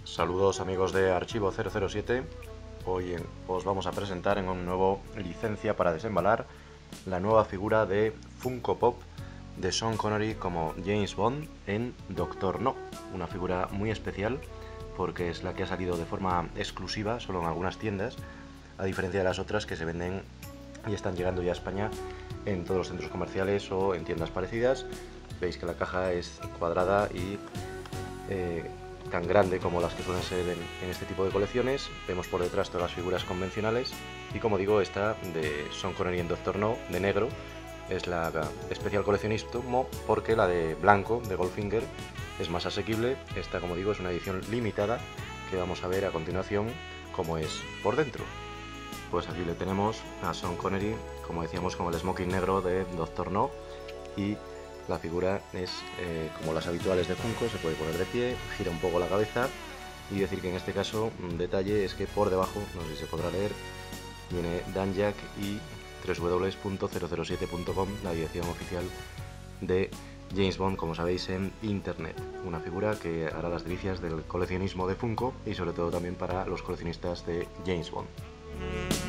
Saludos amigos de Archivo 007. Hoy os vamos a presentar en un nuevo licencia para desembalar la nueva figura de Funko Pop de Sean Connery como James Bond en Doctor No. Una figura muy especial porque es la que ha salido de forma exclusiva solo en algunas tiendas, a diferencia de las otras que se venden y están llegando ya a España en todos los centros comerciales o en tiendas parecidas. Veis que la caja es cuadrada y tan grande como las que suelen ser en este tipo de colecciones. Vemos por detrás todas las figuras convencionales y, como digo, esta de Sean Connery en Doctor No, de negro, es la especial coleccionismo porque la de blanco, de Goldfinger, es más asequible. Esta, como digo, es una edición limitada que vamos a ver a continuación cómo es por dentro. Pues aquí le tenemos a Sean Connery, como decíamos, con el smoking negro de Doctor No, y la figura es como las habituales de Funko, se puede poner de pie, gira un poco la cabeza, y decir que en este caso un detalle es que por debajo, no sé si se podrá leer, viene Danjak y www.007.com, la dirección oficial de James Bond, como sabéis, en internet. Una figura que hará las delicias del coleccionismo de Funko y sobre todo también para los coleccionistas de James Bond.